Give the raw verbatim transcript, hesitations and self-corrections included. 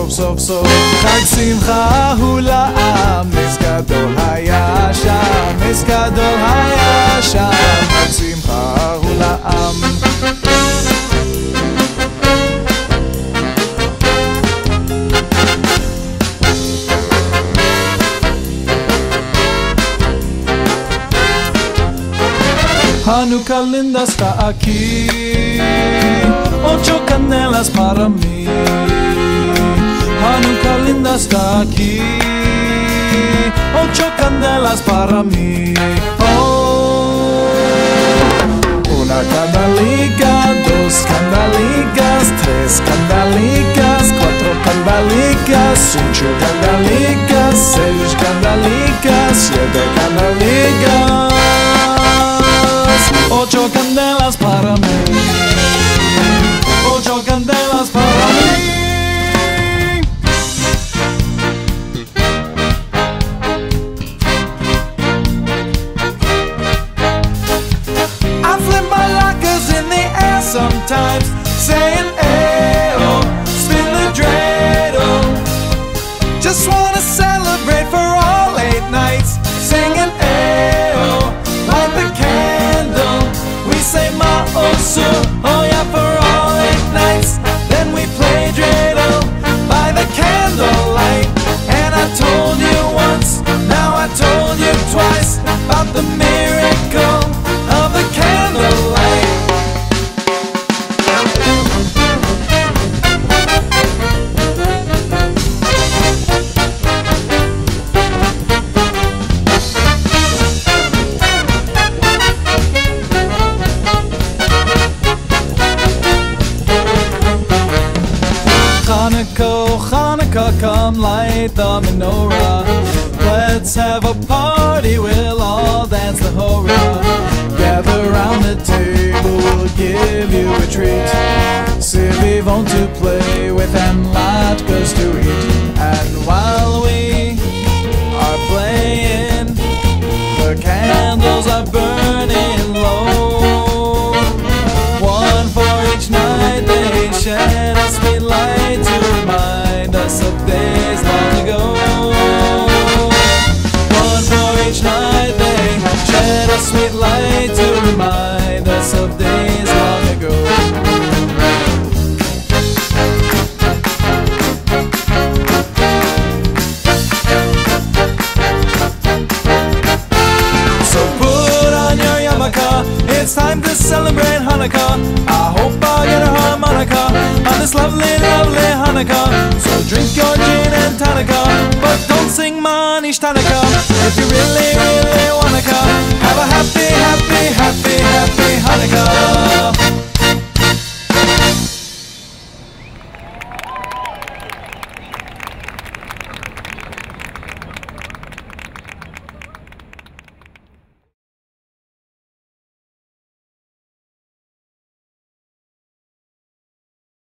סוף סוף סוף חג שמחה הוא לעם, נס גדול היה שם, נס גדול היה שם, חג שמחה הוא לעם. Hanukkah linda está aquí, ocho canelas para mí. Hanukkah linda está aquí, ocho candelas para mí. Oh, una candelica, dos candelicas, tres candelicas, cuatro candelicas, cinco candelicas, seis candelicas, siete candelicas. Ocho candelas para mí, ocho candelas para mí. I flip my lockers in the air sometimes, saying ayo, spin the dreidel. Just wanna celebrate for all eight nights, singing ayo, light the candle. We say ma'osu, oh yeah, for all eight nights. Then we play dreidel by the candlelight. And I told you once, now I told you twice, about the miracle of the candlelight. Hanukkah, oh Hanukkah, come light the menorah. Let's have a party, we'll all dance the hora. Gather round the table, we'll give you a treat. Se vi want to play with and latkes to eat. And while we are playing, the candles are burning low. One for each night they shed a sweet light to remind us of days long ago. One for each night they shed a sweet light to remind us of days long ago. So put on your yarmulke, it's time to celebrate Hanukkah. I hope I get a harmonica on this lovely, lovely Hanukkah. So drink your gin and tonica, but don't sing Manish Tanaka if you really